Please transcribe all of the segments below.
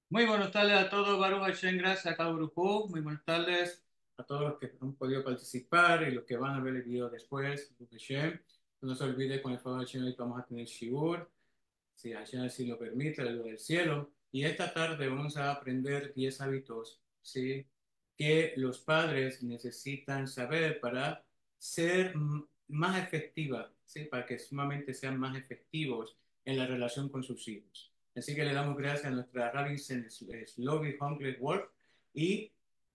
Muy buenas tardes a todos, Baruch Hashem, gracias a cada grupo. Muy buenas tardes a todos los que han podido participar y los que van a ver el video después. Baruch Hashem. No se olvide, con el favor de Hashem, hoy vamos a tener Shiur, si Hashem así lo permite, la luz del cielo. Y esta tarde vamos a aprender 10 hábitos, ¿sí? Que los padres necesitan saber para ser más efectiva, ¿sí? Para que sumamente sean más efectivos en la relación con sus hijos. Así que le damos gracias a nuestra Rabbi Slovi Hunkler Wolf y,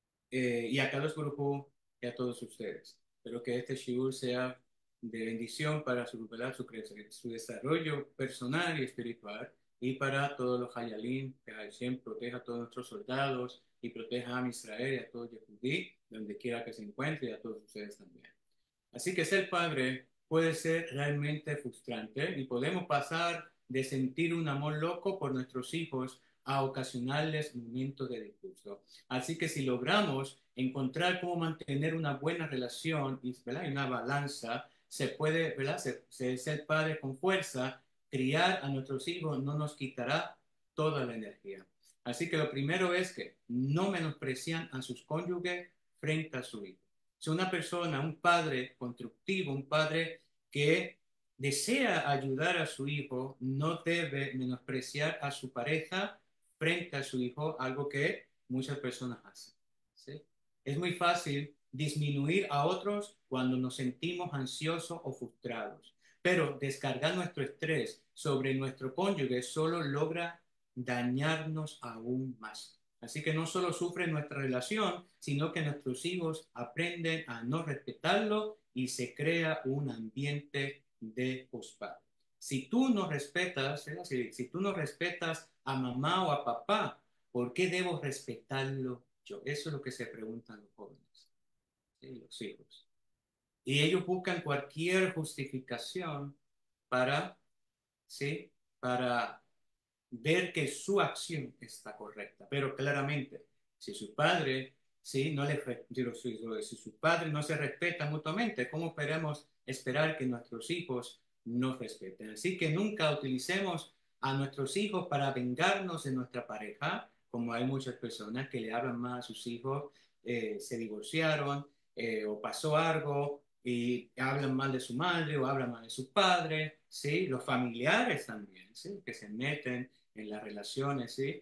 y a Carlos Grupo y a todos ustedes. Espero que este shiur sea de bendición para su, ¿verdad? Su desarrollo personal y espiritual y para todos los Hayalim, que Hashem proteja a todos nuestros soldados y proteja a Israel y a todo Yehudí, donde quiera que se encuentre y a todos ustedes también. Así que ser padre puede ser realmente frustrante y podemos pasar de sentir un amor loco por nuestros hijos a ocasionarles momentos de disgusto. Así que si logramos encontrar cómo mantener una buena relación y, ¿verdad? Y una balanza, se puede, ¿verdad? Ser padre con fuerza, criar a nuestros hijos no nos quitará toda la energía. Así que lo primero es que no menosprecian a sus cónyuges frente a su hijo. Si una persona, un padre constructivo, un padre que desea ayudar a su hijo, no debe menospreciar a su pareja frente a su hijo, algo que muchas personas hacen. ¿Sí? Es muy fácil disminuir a otros cuando nos sentimos ansiosos o frustrados, pero descargar nuestro estrés sobre nuestro cónyuge solo logra dañarnos aún más. Así que no solo sufre nuestra relación, sino que nuestros hijos aprenden a no respetarlo y se crea un ambiente de pospa. Si tú no respetas, si tú no respetas a mamá o a papá, ¿por qué debo respetarlo yo? Eso es lo que se preguntan los jóvenes, ¿sí? Los hijos. Y ellos buscan cualquier justificación para, ¿sí? Para ver que su acción está correcta. Pero claramente, si su padre, ¿sí? No le, si su padre no se respeta mutuamente, ¿cómo podemos esperar que nuestros hijos nos respeten? Así que nunca utilicemos a nuestros hijos para vengarnos de nuestra pareja, como hay muchas personas que le hablan más a sus hijos, se divorciaron o pasó algo y hablan mal de su madre o hablan mal de su padre, ¿sí? Los familiares también, ¿sí? Que se meten en las relaciones, ¿sí?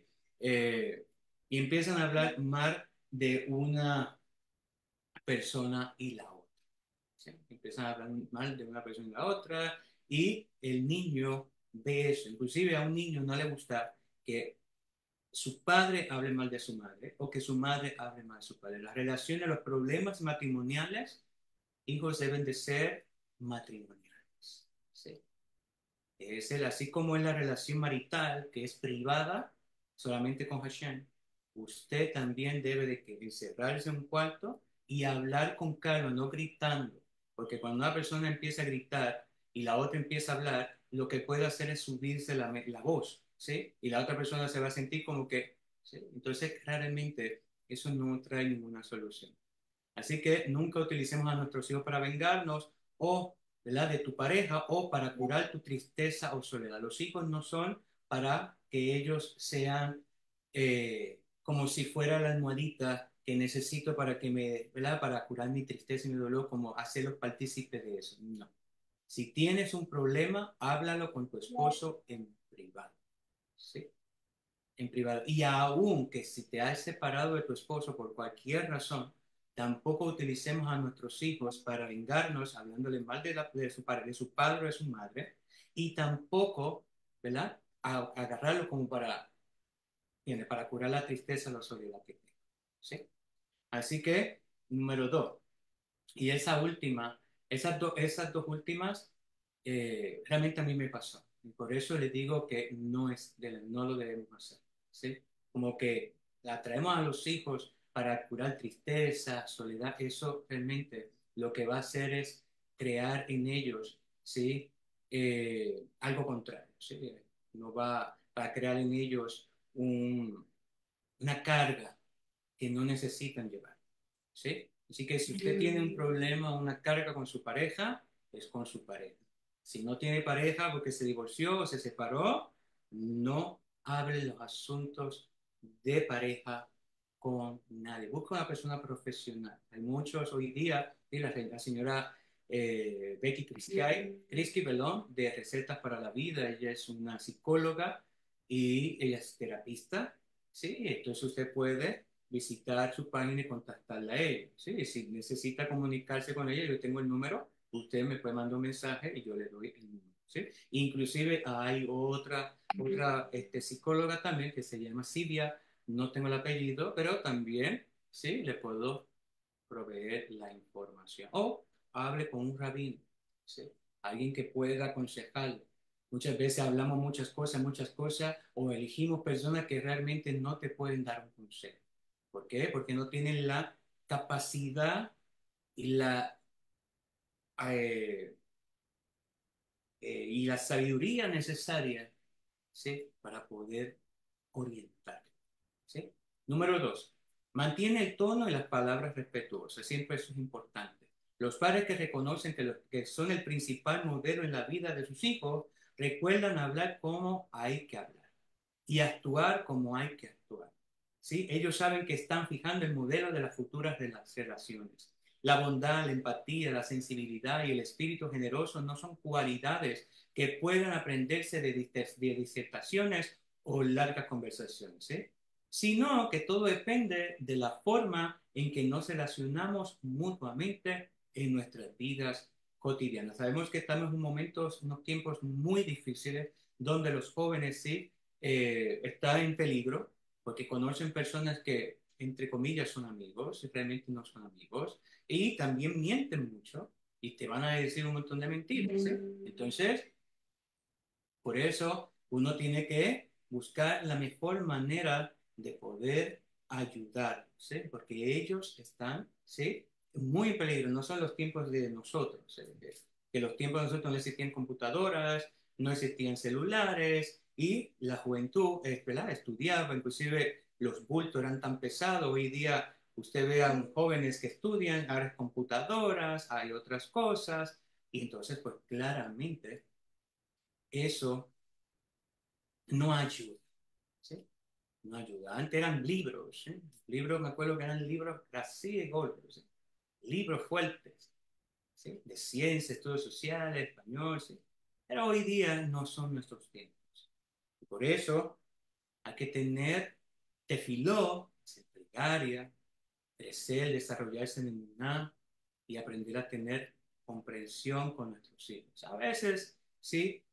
Y empiezan a hablar mal de una persona y la otra, ¿sí? Empiezan a hablar mal de una persona y la otra, y el niño ve eso. Inclusive a un niño no le gusta que su padre hable mal de su madre o que su madre hable mal de su padre. Las relaciones, los problemas matrimoniales, hijos, deben de ser matrimoniales, ¿sí? Es el, así como en la relación marital, que es privada, solamente con Hashem, usted también debe de que encerrarse en un cuarto y hablar con calma, no gritando, porque cuando una persona empieza a gritar y la otra empieza a hablar, lo que puede hacer es subirse la voz, ¿sí? Y la otra persona se va a sentir como que, ¿sí? Entonces, claramente, eso no trae ninguna solución. Así que nunca utilicemos a nuestros hijos para vengarnos o, ¿verdad? De tu pareja o para curar tu tristeza o soledad. Los hijos no son para que ellos sean como si fuera la almohadita que necesito para que me, ¿verdad? Para curar mi tristeza y mi dolor, como hacerlos partícipes de eso. No. Si tienes un problema, háblalo con tu esposo en privado. ¿Sí? En privado. Y aun que si te has separado de tu esposo por cualquier razón, tampoco utilicemos a nuestros hijos para vengarnos hablándole mal de su padre o de su madre, y tampoco, ¿verdad? Agarrarlo como para, ¿entiendes? Para curar la tristeza o la soledad que tengo, ¿sí? Así que, número dos, y esa última, esas dos últimas, realmente a mí me pasó. Y por eso les digo que no lo debemos hacer, ¿sí? Como que la traemos a los hijos para curar tristeza, soledad, eso realmente lo que va a hacer es crear en ellos, ¿sí? Algo contrario, ¿sí? No va a crear en ellos una carga que no necesitan llevar, ¿sí? Así que si usted tiene un problema, una carga con su pareja, es con su pareja. Si no tiene pareja porque se divorció o se separó, no hable los asuntos de pareja con nadie. Busca una persona profesional. Hay muchos hoy día, y la señora Becky Krisky, perdón, de Recetas para la Vida. Ella es una psicóloga y ella es terapista, ¿sí? Entonces usted puede visitar su página y contactarla a ella, ¿sí? Si necesita comunicarse con ella, yo tengo el número, usted me puede mandar un mensaje y yo le doy el número, ¿sí? Inclusive hay otra psicóloga también que se llama Silvia, no tengo el apellido, pero también, ¿sí? Le puedo proveer la información. O hable con un rabino, ¿sí? Alguien que pueda aconsejarle. Muchas veces hablamos muchas cosas, o elegimos personas que realmente no te pueden dar un consejo. ¿Por qué? Porque no tienen la capacidad y eh, y la sabiduría necesaria, ¿sí? Para poder orientar. ¿Sí? Número dos, mantiene el tono y las palabras respetuosas. Siempre eso es importante. Los padres que reconocen que son el principal modelo en la vida de sus hijos, recuerdan hablar como hay que hablar y actuar como hay que actuar. ¿Sí? Ellos saben que están fijando el modelo de las futuras relaciones. La bondad, la empatía, la sensibilidad y el espíritu generoso no son cualidades que puedan aprenderse de disertaciones o largas conversaciones, ¿sí? Sino que todo depende de la forma en que nos relacionamos mutuamente en nuestras vidas cotidianas. Sabemos que estamos en unos tiempos muy difíciles donde los jóvenes sí están en peligro porque conocen personas que, entre comillas, son amigos y realmente no son amigos y también mienten mucho y te van a decir un montón de mentiras, ¿sí? Entonces, por eso uno tiene que buscar la mejor manera de poder ayudar, ¿sí? Porque ellos están, ¿sí? Muy en peligro. No son los tiempos de nosotros, ¿sí? Que los tiempos de nosotros no existían computadoras, no existían celulares y la juventud, ¿verdad? Estudiaba, inclusive los bultos eran tan pesados. Hoy día usted ve a jóvenes que estudian, ahora es computadoras, hay otras cosas y entonces pues claramente eso no ayuda, ¿sí? No ayuda. Antes eran libros, ¿sí? Libros, me acuerdo que eran libros así de golpe, ¿sí? Libros fuertes, ¿sí? De ciencia, estudios sociales, español, ¿sí? Pero hoy día no son nuestros tiempos. Y por eso hay que tener tefiló, hacer plegaria, crecer, desarrollarse en emuná y aprender a tener comprensión con nuestros hijos. A veces, sí,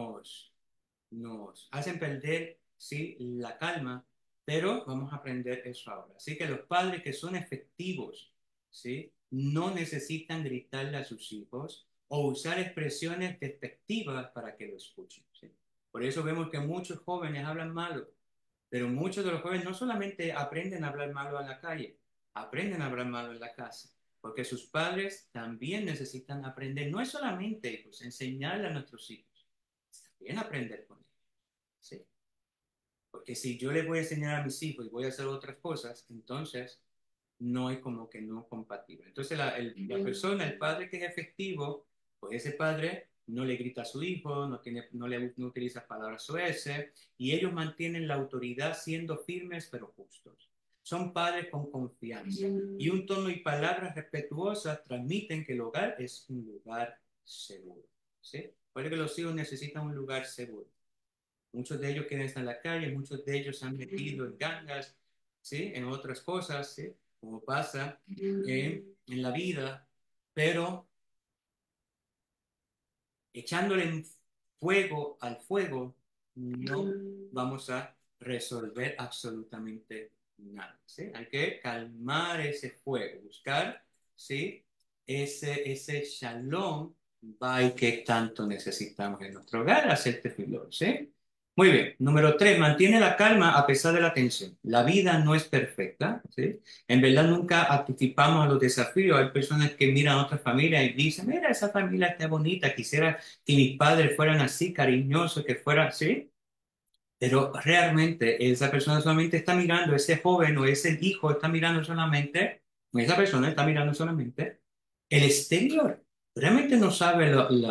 nos hacen perder, sí, la calma, pero vamos a aprender eso ahora. Así que los padres que son efectivos, sí, no necesitan gritarle a sus hijos o usar expresiones despectivas para que lo escuchen, ¿sí? Por eso vemos que muchos jóvenes hablan malo, pero muchos de los jóvenes no solamente aprenden a hablar malo en la calle, aprenden a hablar malo en la casa. Porque sus padres también necesitan aprender, no es solamente pues, enseñarle a nuestros hijos, es también aprender con ellos. ¿Sí? Porque si yo les voy a enseñar a mis hijos y voy a hacer otras cosas, entonces no es como que no compatible. Entonces la persona, el padre que es efectivo, pues ese padre no le grita a su hijo, no utiliza palabras soeces y ellos mantienen la autoridad siendo firmes pero justos. Son padres con confianza y un tono y palabras respetuosas transmiten que el hogar es un lugar seguro. ¿Sí? Porque los hijos necesitan un lugar seguro. Muchos de ellos quieren estar en la calle, muchos de ellos se han metido en gangas, ¿sí? En otras cosas, ¿sí? Como pasa en la vida, pero echándole fuego al fuego, no vamos a resolver absolutamente nada, ¿sí? Hay que calmar ese fuego, buscar, ¿sí? Ese shalom bait que tanto necesitamos en nuestro hogar, hacer tefilot, ¿sí? Muy bien. Número tres, mantiene la calma a pesar de la tensión. La vida no es perfecta, ¿sí? En verdad nunca anticipamos a los desafíos. Hay personas que miran a otra familia y dicen, mira, esa familia está bonita, quisiera que mis padres fueran así, cariñosos, que fueran, ¿sí? Pero realmente esa persona solamente está mirando, ese joven o ese hijo está mirando solamente, o esa persona está mirando solamente el exterior. realmente no sabe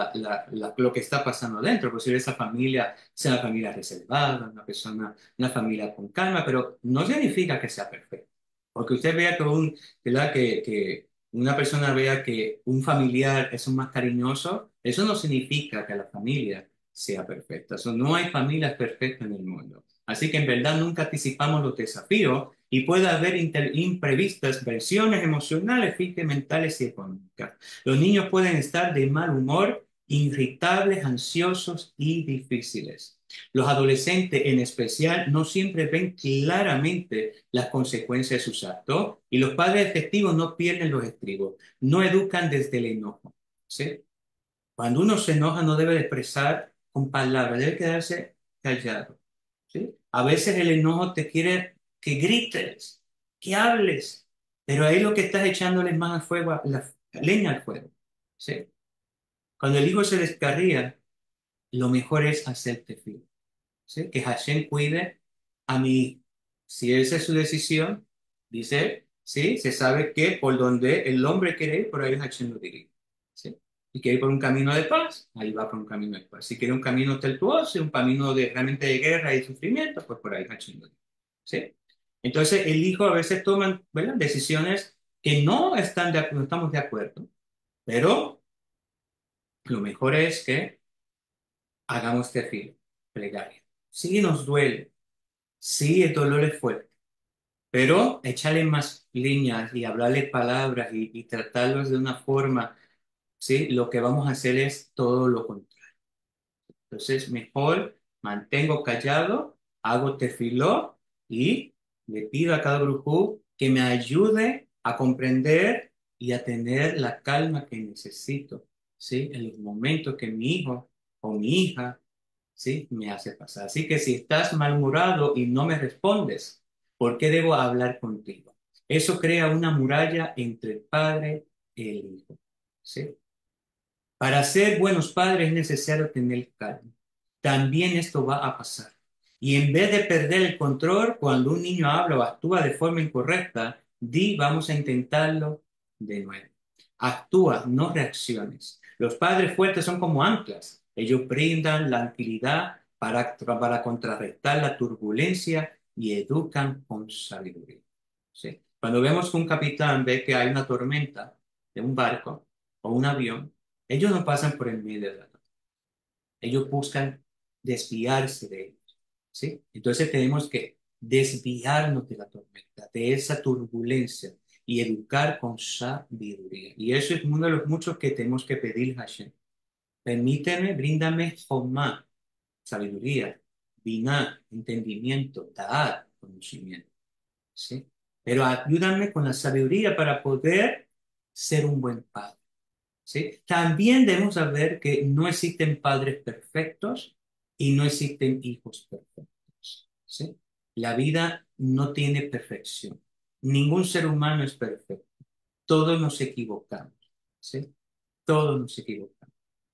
lo que está pasando dentro. Posible esa familia sea una familia reservada, una familia con calma, pero no significa que sea perfecta. Porque usted vea ¿verdad? Que una persona vea que un familiar es un más cariñoso, eso no significa que la familia sea perfecta. No hay familias perfectas en el mundo. Así que en verdad nunca anticipamos los desafíos y puede haber imprevistas versiones emocionales, físicas, mentales y económicas. Los niños pueden estar de mal humor, irritables, ansiosos y difíciles. Los adolescentes en especial no siempre ven claramente las consecuencias de sus actos y los padres efectivos no pierden los estribos, no educan desde el enojo. ¿Sí? Cuando uno se enoja no debe de expresar con palabras, debe quedarse callado. ¿Sí? A veces el enojo te quiere que grites, que hables, pero ahí lo que estás echándole más al fuego, la leña al fuego. ¿Sí? Cuando el hijo se descarría, lo mejor es hacerte fiel. ¿Sí? Que Hashem cuide a mi hijo. Si esa es su decisión, dice, sí, se sabe que por donde el hombre quiere ir, por ahí Hashem lo dirige. ¿Sí? Si quiere ir por un camino de paz, ahí va por un camino de paz. Si quiere un camino tortuoso, un camino de realmente de guerra y sufrimiento, pues por ahí Hashem lo dirige. ¿Sí? Entonces el hijo a veces toma, ¿verdad? Decisiones que no estamos de acuerdo, pero lo mejor es que hagamos tefila, plegaria. Sí nos duele, sí el dolor es fuerte, pero echarle más líneas y hablarle palabras y tratarlos de una forma, sí, lo que vamos a hacer es todo lo contrario. Entonces, mejor mantengo callado, hago tefiló y le pido a cada brujú que me ayude a comprender y a tener la calma que necesito, ¿sí? En los momentos que mi hijo o mi hija, ¿sí? Me hace pasar. Así que si estás malhumorado y no me respondes, ¿por qué debo hablar contigo? Eso crea una muralla entre el padre y el hijo, ¿sí? Para ser buenos padres es necesario tener calma. También esto va a pasar. Y en vez de perder el control, cuando un niño habla o actúa de forma incorrecta, vamos a intentarlo de nuevo. Actúa, no reacciones. Los padres fuertes son como anclas. Ellos brindan la tranquilidad para contrarrestar la turbulencia y educan con sabiduría. ¿Sí? Cuando vemos que un capitán ve que hay una tormenta de un barco o un avión, ellos no pasan por el medio de la tormenta. Ellos buscan desviarse de ellos, ¿sí? Entonces tenemos que desviarnos de la tormenta, de esa turbulencia y educar con sabiduría. Y eso es uno de los muchos que tenemos que pedir a Hashem. Permíteme, bríndame Jomá, sabiduría, Binah, entendimiento, Da'at, conocimiento, ¿sí? Pero ayúdame con la sabiduría para poder ser un buen padre. ¿Sí? También debemos saber que no existen padres perfectos y no existen hijos perfectos. ¿Sí? La vida no tiene perfección. Ningún ser humano es perfecto. Todos nos equivocamos. ¿Sí? Todos nos equivocamos.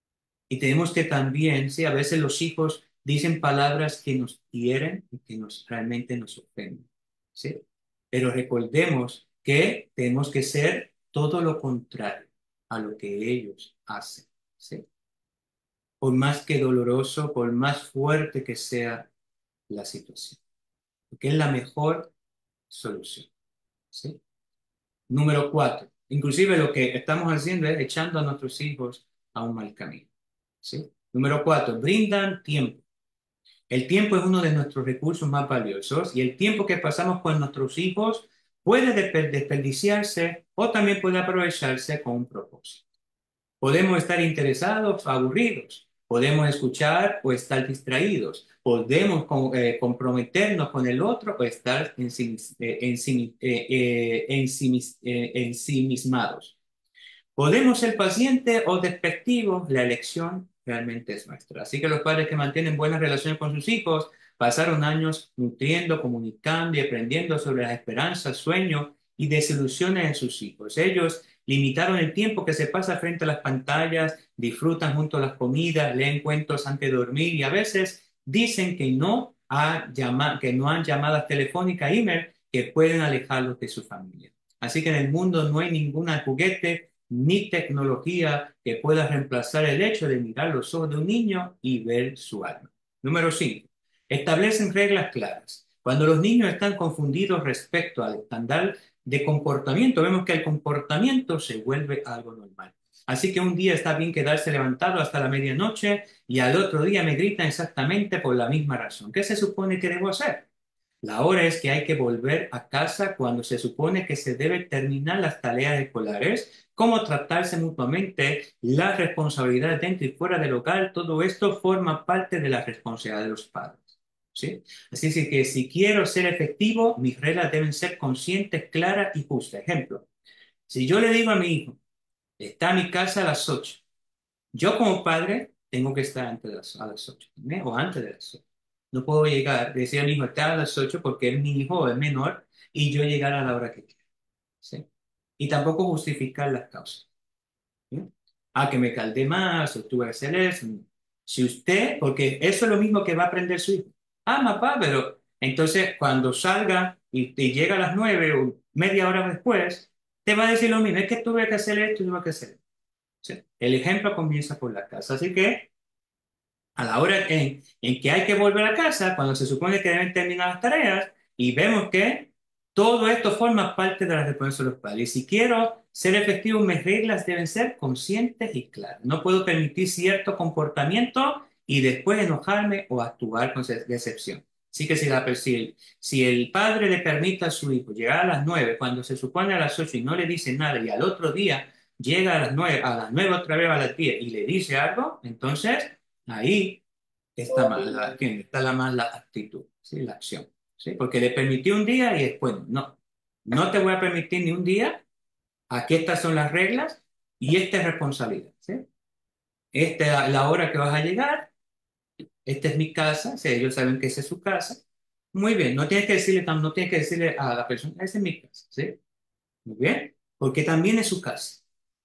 Y tenemos que también, sí, a veces los hijos dicen palabras que nos hieren y que realmente nos ofenden. ¿Sí? Pero recordemos que tenemos que ser todo lo contrario a lo que ellos hacen. ¿Sí? Por más que doloroso, por más fuerte que sea la situación. Porque es la mejor solución. ¿Sí? Número cuatro. Inclusive lo que estamos haciendo es echando a nuestros hijos a un mal camino. ¿Sí? Número cuatro, brindan tiempo. El tiempo es uno de nuestros recursos más valiosos y el tiempo que pasamos con nuestros hijos puede desperdiciarse o también puede aprovecharse con un propósito. Podemos estar interesados o aburridos, podemos escuchar o estar distraídos, podemos comprometernos con el otro o estar ensimismados. Podemos ser pacientes o despectivos, la elección realmente es nuestra. Así que los padres que mantienen buenas relaciones con sus hijos pasaron años nutriendo, comunicando y aprendiendo sobre las esperanzas, sueños y desilusiones de sus hijos. Ellos limitaron el tiempo que se pasa frente a las pantallas, disfrutan junto a las comidas, leen cuentos antes de dormir y a veces dicen que no han llamadas telefónicas, email, que pueden alejarlos de su familia. Así que en el mundo no hay ningún juguete ni tecnología que pueda reemplazar el hecho de mirar los ojos de un niño y ver su alma. Número 5. Establecen reglas claras. Cuando los niños están confundidos respecto al estándar de comportamiento, vemos que el comportamiento se vuelve algo normal. Así que un día está bien quedarse levantado hasta la medianoche y al otro día me gritan exactamente por la misma razón. ¿Qué se supone que debo hacer? La hora es que hay que volver a casa cuando se supone que se debe terminar las tareas escolares, cómo tratarse mutuamente, las responsabilidades dentro y fuera del hogar, todo esto forma parte de la responsabilidad de los padres. ¿Sí? Así es que si quiero ser efectivo, mis reglas deben ser conscientes, claras y justas. Ejemplo, si yo le digo a mi hijo, está a mi casa a las 8, yo como padre tengo que estar a las 8, ¿eh? O antes de las 8. No puedo llegar, decir a mi hijo, está a las 8 porque es mi hijo o es menor y yo llegar a la hora que quiera. ¿Sí? Y tampoco justificar las causas. ¿Sí? Ah, que me caldé más o tuve que hacer eso. No. Si usted, porque eso es lo mismo que va a aprender su hijo. Ah, papá, pero entonces cuando salga y llega a las 9 o media hora después, te va a decir lo mismo, es que tuve que hacer esto y tuve que hacer esto. ¿Sí? El ejemplo comienza por la casa. Así que a la hora en que hay que volver a casa, cuando se supone que deben terminar las tareas, y vemos que todo esto forma parte de la responsabilidad de los padres. Y si quiero ser efectivo, mis reglas deben ser conscientes y claras. No puedo permitir cierto comportamiento y después enojarme o actuar con decepción. Así que si el padre le permite a su hijo llegar a las 9 cuando se supone a las 8 y no le dice nada, y al otro día llega a las 9 otra vez a las 10 y le dice algo, entonces ahí está mal, está la mala actitud, ¿sí? La acción, ¿sí? Porque le permití un día y después no. No te voy a permitir ni un día. Aquí estas son las reglas y esta es responsabilidad, ¿sí? Esta es la hora que vas a llegar. Esta es mi casa. ¿Sí? Ellos saben que esa es su casa. Muy bien. No tienes que decirle a la persona, esa es mi casa, ¿sí? Muy bien. Porque también es su casa,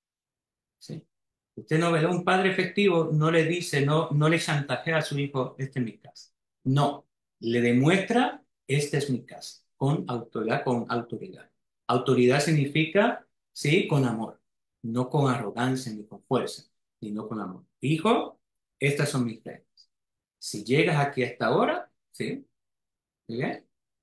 ¿sí? Usted no ve, un padre efectivo no le dice, no le chantajea a su hijo, esta es mi casa. No, le demuestra, esta es mi casa, con autoridad, con autoridad. Autoridad significa, sí, con amor, no con arrogancia ni con fuerza, sino con amor. Hijo, estas son mis reglas. Si llegas aquí a esta hora, ¿sí? ¿Bien?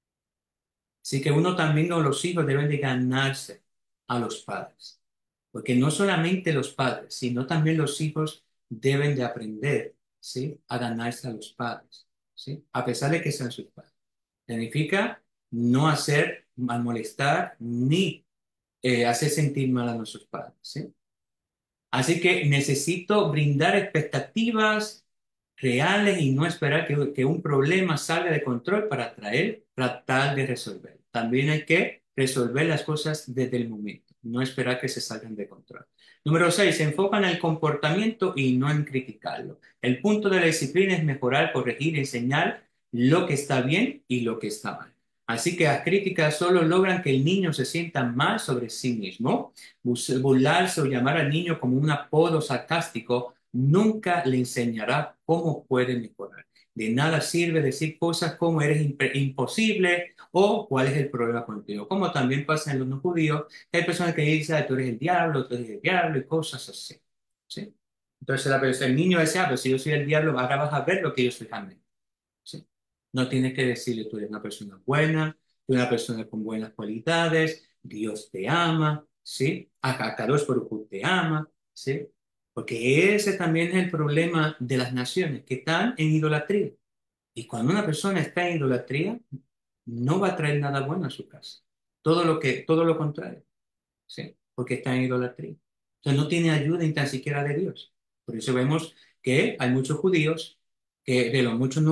Así que uno también o los hijos deben de ganarse a los padres. Porque no solamente los padres, sino también los hijos deben de aprender, ¿sí? A ganarse a los padres, ¿sí? A pesar de que sean sus padres. Significa no hacer mal molestar ni hacer sentir mal a nuestros padres, ¿sí? Así que necesito brindar expectativas reales y no esperar que un problema salga de control para tratar de resolver. También hay que resolver las cosas desde el momento, no esperar que se salgan de control. Número 6, se enfocan en el comportamiento y no en criticarlo. El punto de la disciplina es mejorar, corregir, enseñar lo que está bien y lo que está mal. Así que las críticas solo logran que el niño se sienta mal sobre sí mismo. Burlarse o llamar al niño como un apodo sarcástico nunca le enseñará cómo puede mejorar. De nada sirve decir cosas como eres imposible o cuál es el problema contigo. Como también pasa en los no judíos, que hay personas que dicen, "Ah, tú eres el diablo y cosas así. ¿Sí? Entonces el niño dice, ah, pero si yo soy el diablo, ahora vas a ver lo que yo soy también. ¿Sí? No tienes que decirle, tú eres una persona buena, tú eres una persona con buenas cualidades, Dios te ama, ¿sí? Akadosh Baruj Hu te ama, ¿sí? Porque ese también es el problema de las naciones, que están en idolatría. Y cuando una persona está en idolatría, no va a traer nada bueno a su casa. Todo lo contrario, ¿sí? Porque está en idolatría. Entonces no tiene ayuda ni tan siquiera de Dios. Por eso vemos que hay muchos judíos, que de los muchos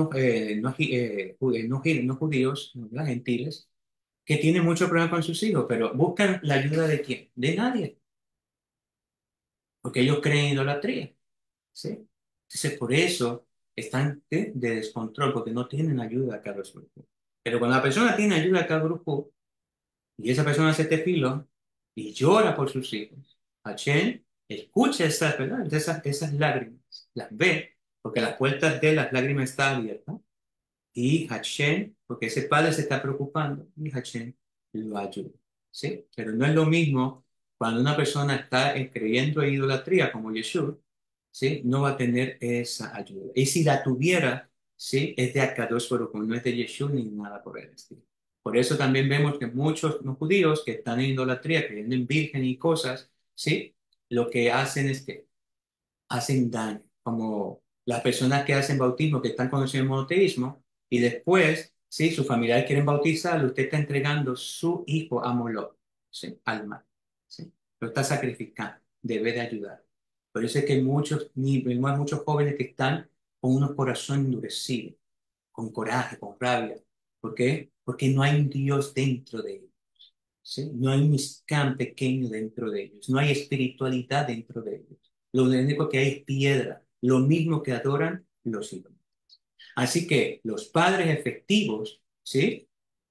no judíos, no, gentiles, que tienen mucho problema con sus hijos, pero buscan la ayuda de quién? De nadie, porque ellos creen en idolatría, ¿sí? Entonces por eso están de descontrol, porque no tienen ayuda a cada grupo. Pero cuando la persona tiene ayuda a cada grupo, y esa persona se te filo y llora por sus hijos, Hashem escucha esas, ¿verdad? Esas lágrimas, las ve, porque las puertas de las lágrimas están abiertas, y Hashem, porque ese padre se está preocupando, y Hashem lo ayuda, ¿sí? Pero no es lo mismo Cuando una persona está creyendo en idolatría como Yeshua, ¿sí? No va a tener esa ayuda. Y si la tuviera, ¿sí? Es de Akadosh Baruj Hu, no es de Yeshua ni nada por el estilo. Por eso también vemos que muchos no judíos que están en idolatría, creyendo en virgen y cosas, ¿sí? Lo que hacen es que hacen daño, como las personas que hacen bautismo, que están conociendo el monoteísmo, y después, si sus familiares quieren bautizarlo, usted está entregando su hijo a Moloch, ¿sí? Al mal, ¿sí? Lo está sacrificando, debe de ayudar. Por eso es que vemos muchos jóvenes que están con unos corazones endurecidos, con coraje, con rabia. ¿Por qué? Porque no hay un Dios dentro de ellos. ¿Sí? No hay un Mizcán pequeño dentro de ellos, no hay espiritualidad dentro de ellos. Lo único que hay es piedra, lo mismo que adoran los ídolos. Así que los padres efectivos, ¿sí?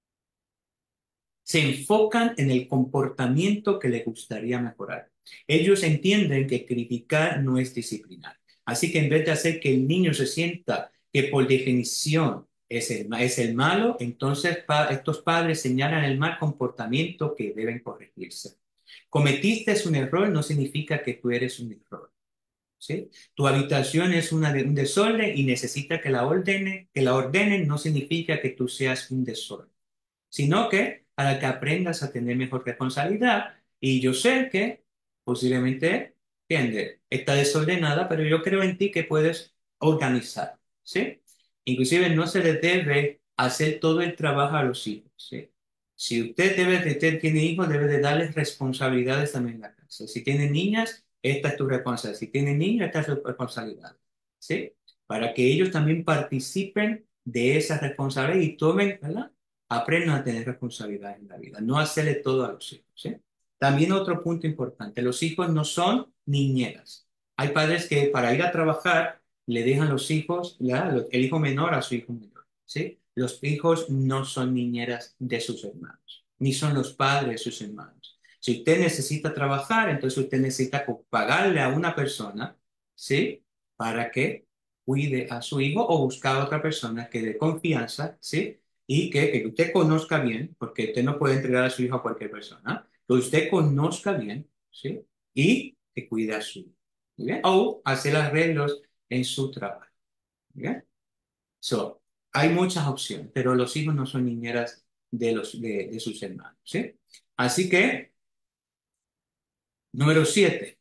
Se enfocan en el comportamiento que les gustaría mejorar. Ellos entienden que criticar no es disciplinar. Así que en vez de hacer que el niño se sienta que por definición es el malo, entonces estos padres señalan el mal comportamiento que deben corregirse. Cometiste un error no significa que tú eres un error, ¿sí? Tu habitación es un desorden y necesita que la ordenen no significa que tú seas un desorden, sino que para que aprendas a tener mejor responsabilidad. Y yo sé que posiblemente, entiende, está desordenada, pero yo creo en ti que puedes organizar, ¿sí? Inclusive no se le debe hacer todo el trabajo a los hijos, ¿sí? Si usted tiene hijos, debe de darles responsabilidades también en la casa. Si tiene niñas, esta es tu responsabilidad. Si tiene niños, esta es tu responsabilidad, ¿sí? Para que ellos también participen de esa responsabilidad y tomen, ¿verdad? Aprendan a tener responsabilidad en la vida, no hacerle todo a los hijos, ¿sí? También otro punto importante, los hijos no son niñeras. Hay padres que para ir a trabajar le dejan los hijos, el hijo menor a su hijo menor, ¿sí? Los hijos no son niñeras de sus hermanos, ni son los padres de sus hermanos. Si usted necesita trabajar, entonces usted necesita pagarle a una persona, ¿sí? Para que cuide a su hijo o buscar a otra persona que dé confianza, ¿sí? Y que usted conozca bien, porque usted no puede entregar a su hijo a cualquier persona, que usted conozca bien, ¿sí? Y que cuide a su hijo, ¿muy bien? O hacer arreglos en su trabajo, ¿muy bien? So, hay muchas opciones, pero los hijos no son niñeras de sus hermanos, ¿sí? Así que, número 7,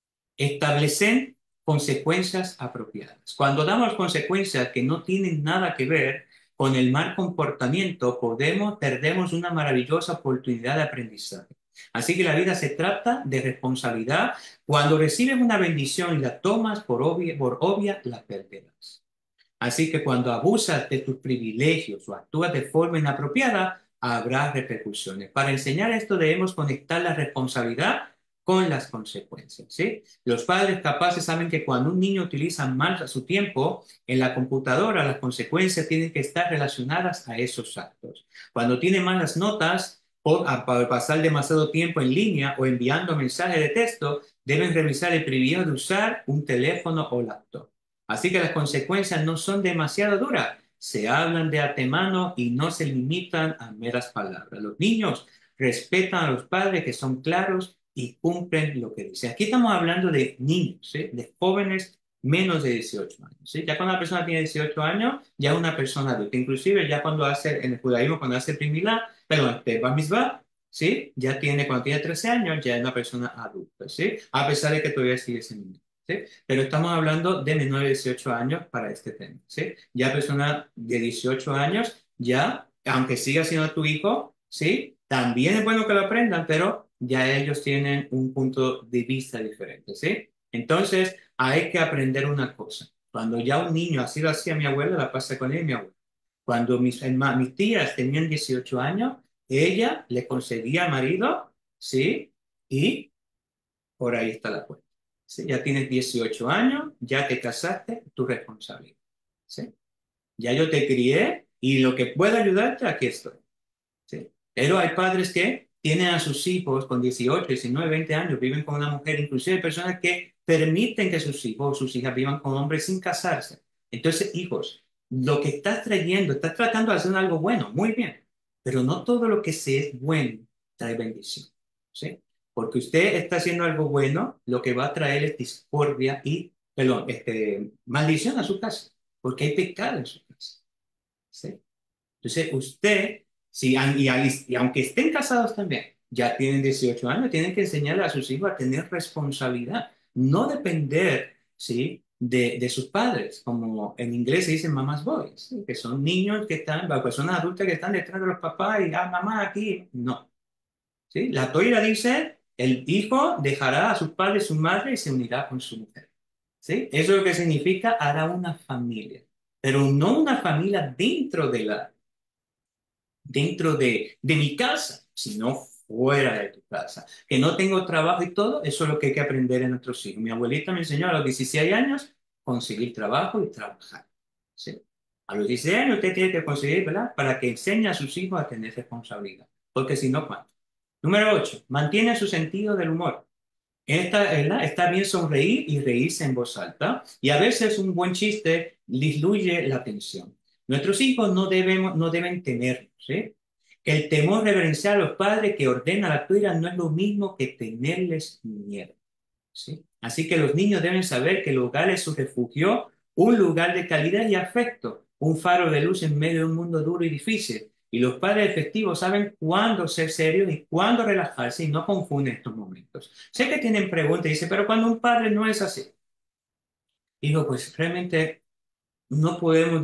establecer consecuencias apropiadas. Cuando damos consecuencias que no tienen nada que ver con el mal comportamiento, perdemos una maravillosa oportunidad de aprendizaje. Así que la vida se trata de responsabilidad. Cuando recibes una bendición y la tomas por obvia, la perderás. Así que cuando abusas de tus privilegios o actúas de forma inapropiada, habrá repercusiones. Para enseñar esto debemos conectar la responsabilidad con las consecuencias, ¿sí? Los padres capaces saben que cuando un niño utiliza mal su tiempo en la computadora, las consecuencias tienen que estar relacionadas a esos actos. Cuando tiene malas notas por pasar demasiado tiempo en línea o enviando mensajes de texto, deben revisar el privilegio de usar un teléfono o laptop. Así que las consecuencias no son demasiado duras. Se hablan de antemano y no se limitan a meras palabras. Los niños respetan a los padres que son claros y cumplen lo que dicen. Aquí estamos hablando de niños, ¿sí? De jóvenes menos de 18 años, ¿sí? Ya cuando una persona tiene 18 años, ya es una persona adulta. Inclusive ya cuando hace, en el judaísmo, cuando hace primilá, perdón, bar mitzvah, ¿sí? Ya tiene, cuando tiene 13 años, ya es una persona adulta, ¿sí? A pesar de que todavía sigue siendo niño. ¿Sí? Pero estamos hablando de menores de 18 años para este tema, ¿sí? Ya personas de 18 años, ya, aunque siga siendo tu hijo, ¿sí? También es bueno que lo aprendan, pero ya ellos tienen un punto de vista diferente, ¿sí? Entonces, hay que aprender una cosa. Cuando ya un niño, así lo hacía mi abuela, la pasa con él y mi abuela. Cuando mis tías tenían 18 años, ella le concedía marido, ¿sí? Y por ahí está la cuenta. ¿Sí? Ya tienes 18 años, ya te casaste, tu responsabilidad. ¿Sí? Ya yo te crié y lo que pueda ayudarte, aquí estoy. ¿Sí? Pero hay padres que tienen a sus hijos con 18, 19, 20 años, viven con una mujer, inclusive hay personas que permiten que sus hijos o sus hijas vivan con hombres sin casarse. Entonces, hijos, lo que estás trayendo, estás tratando de hacer algo bueno, muy bien, pero no todo lo que se es bueno trae bendición. ¿Sí? porque usted está haciendo algo bueno, lo que va a traer es discordia y, perdón, maldición a su casa, porque hay pecado en su casa. ¿Sí? Entonces, usted, si, y aunque estén casados también, ya tienen 18 años, tienen que enseñarle a sus hijos a tener responsabilidad, no depender, ¿sí? de sus padres, como en inglés se dice mamás boys, ¿sí? Que son niños que están, personas adultas que están detrás de los papás y, mamá aquí. No, ¿sí? La Torá dice, el hijo dejará a sus padres, su madre y se unirá con su mujer. ¿Sí? Eso es lo que significa hará una familia, pero no una familia dentro de mi casa, sino fuera de tu casa. Que no tengo trabajo y todo, eso es lo que hay que aprender en nuestros hijos. Mi abuelita me enseñó a los 16 años conseguir trabajo y trabajar. ¿Sí? A los 16 años usted tiene que conseguir, ¿verdad? Para que enseñe a sus hijos a tener responsabilidad. Porque si no, ¿cuánto? Número 8, mantiene su sentido del humor. ¿Verdad? Está bien sonreír y reírse en voz alta, y a veces un buen chiste diluye la tensión. Nuestros hijos no deben temer, ¿sí? El temor reverencial a los padres que ordena la tuya no es lo mismo que tenerles miedo. ¿Sí? Así que los niños deben saber que el hogar es su refugio, un lugar de calidad y afecto, un faro de luz en medio de un mundo duro y difícil. Y los padres efectivos saben cuándo ser serios y cuándo relajarse y no confunden estos momentos. Sé que tienen preguntas y dicen, pero cuando un padre no es así. Digo, pues realmente no podemos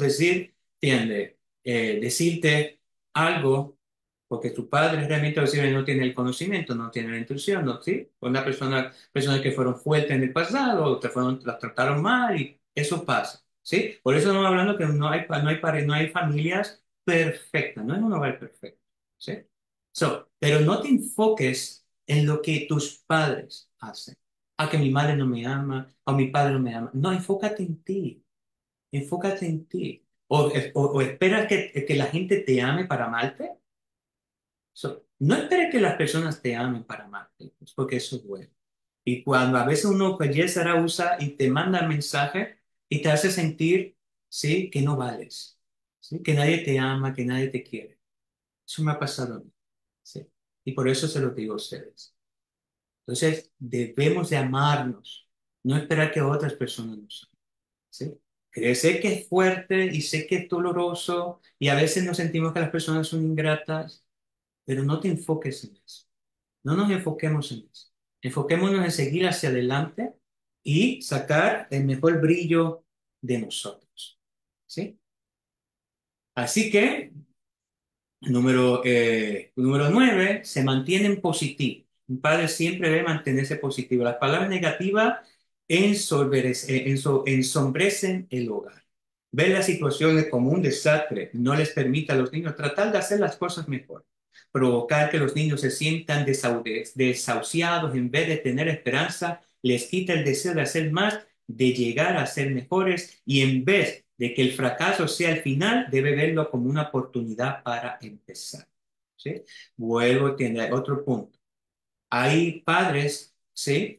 decirte algo, porque tu padre realmente a veces no tiene el conocimiento, no tiene la intuición, ¿no? ¿Sí? Una personas que fueron fuertes en el pasado, las trataron mal y eso pasa, ¿sí? Por eso estamos hablando que no hay familias perfectas, no es un hogar perfecto, ¿sí? Pero no te enfoques en lo que tus padres hacen. A que mi madre no me ama, o mi padre no me ama. No, enfócate en ti. Enfócate en ti. O esperas que la gente te ame para amarte. No esperes que las personas te amen para amarte, pues, porque eso es bueno. Y cuando a veces uno, pues, Yesara usa y te manda mensaje y te hace sentir, ¿sí? Que no vales, ¿sí? Que nadie te ama, que nadie te quiere. Eso me ha pasado a mí, ¿sí? Y por eso se lo digo a ustedes. Entonces, debemos de amarnos, no esperar que otras personas nos amen. ¿Sí? Sé que es fuerte y sé que es doloroso y a veces nos sentimos que las personas son ingratas, pero no te enfoques en eso. No nos enfoquemos en eso. Enfoquémonos en seguir hacia adelante y sacar el mejor brillo de nosotros. ¿Sí? Así que número 9, se mantienen positivos. Un padre siempre debe mantenerse positivo. Las palabras negativas ensombrecen el hogar. Ver las situaciones como un desastre no les permite a los niños tratar de hacer las cosas mejor. Provocar que los niños se sientan desahuciados en vez de tener esperanza les quita el deseo de hacer más, de llegar a ser mejores y en vez de que el fracaso sea el final, debe verlo como una oportunidad para empezar. ¿Sí? Vuelvo, tiene otro punto. Hay padres, ¿sí?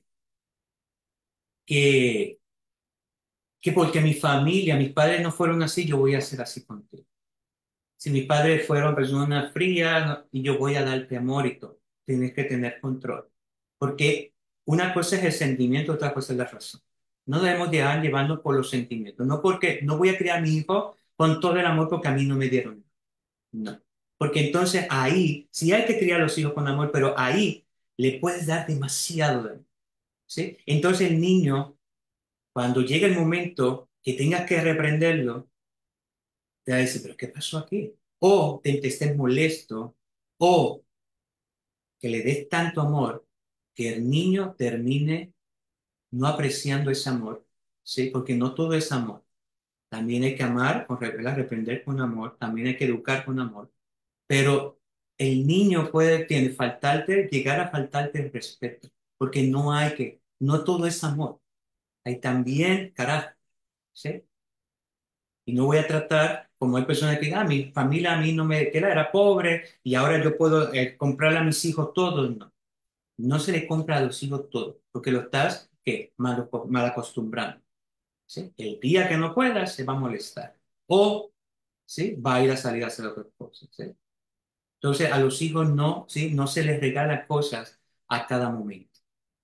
Que, que porque mi familia, mis padres no fueron así, yo voy a ser así contigo. Si mis padres fueron personas frías, y yo voy a darte amor y todo, tienes que tener control. Porque una cosa es el sentimiento, otra cosa es la razón. No debemos dejar llevarnos por los sentimientos. No porque no voy a criar a mi hijo con todo el amor porque a mí no me dieron. No. Porque entonces ahí, sí hay que criar a los hijos con amor, pero ahí le puedes dar demasiado de amor, ¿sí? Entonces el niño, cuando llega el momento que tengas que reprenderlo, te va a decir, pero ¿qué pasó aquí? O te estés molesto, o que le des tanto amor que el niño termine no apreciando ese amor, ¿sí? Porque no todo es amor. También hay que amar, ¿verdad? Reprender con amor, también hay que educar con amor. Pero el niño llegar a faltarte el respeto, porque no todo es amor, hay también carácter, ¿sí? Y no voy a tratar como hay personas que digan, mi familia a mí no me queda, era pobre y ahora yo puedo comprarle a mis hijos todo. No, no se le compra a los hijos todo, porque lo estás, ¿qué? Mal acostumbrando, ¿sí? El día que no puedas se va a molestar o, ¿sí? Va a ir a salir a hacer otras cosas, ¿sí? Entonces, a los hijos no, ¿sí? No se les regala cosas a cada momento.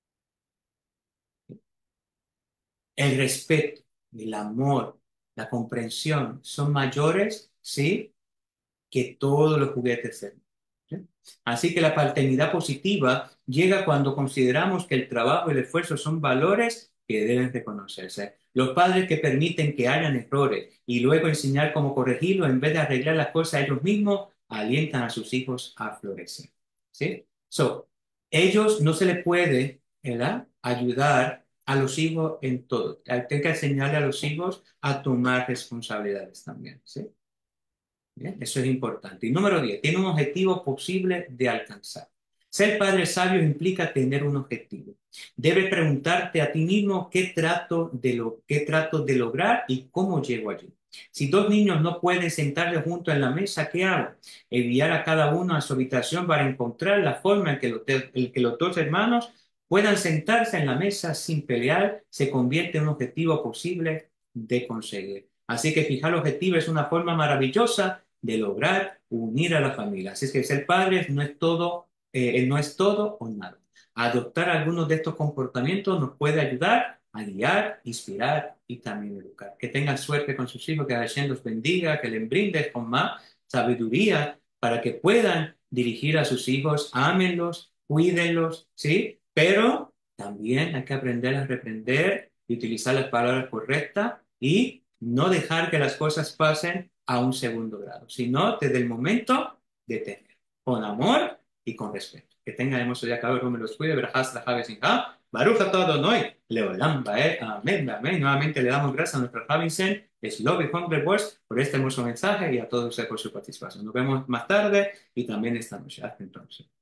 El respeto, el amor, la comprensión son mayores, ¿sí?, que todos los juguetes del mundo, ¿sí? Así que la paternidad positiva llega cuando consideramos que el trabajo y el esfuerzo son valores que deben reconocerse. Los padres que permiten que hayan errores y luego enseñar cómo corregirlos en vez de arreglar las cosas ellos mismos, alientan a sus hijos a florecer. ¿Sí? Ellos no se les puede, ¿verdad?, ayudar a los hijos en todo. Hay que enseñarle a los hijos a tomar responsabilidades también. ¿Sí? Bien, eso es importante. Y número 10, tiene un objetivo posible de alcanzar. Ser padre sabio implica tener un objetivo. Debes preguntarte a ti mismo qué trato de lograr y cómo llego allí. Si dos niños no pueden sentarse juntos en la mesa, ¿qué hago? Enviar a cada uno a su habitación para encontrar la forma en que los dos hermanos puedan sentarse en la mesa sin pelear se convierte en un objetivo posible de conseguir. Así que fijar objetivo es una forma maravillosa de lograr unir a la familia. Así es que ser padres no es todo o nada. Adoptar algunos de estos comportamientos nos puede ayudar a guiar, inspirar y también educar. Que tengan suerte con sus hijos, que Hashem los bendiga, que les brinde con más sabiduría para que puedan dirigir a sus hijos, ámenlos, cuídenlos, ¿sí? Pero también hay que aprender a reprender y utilizar las palabras correctas y no dejar que las cosas pasen a un segundo grado, sino desde el momento de tener, con amor y con respeto. Que tengan hermoso día, cada uno me los cuide, verás la Javi sin ha, Baruch a todos hoy, Leolam amén, amén. Nuevamente le damos gracias a nuestro Javinsen, es Love y Hungry Words, por este hermoso mensaje y a todos ustedes por su participación. Nos vemos más tarde y también esta noche. Hasta entonces.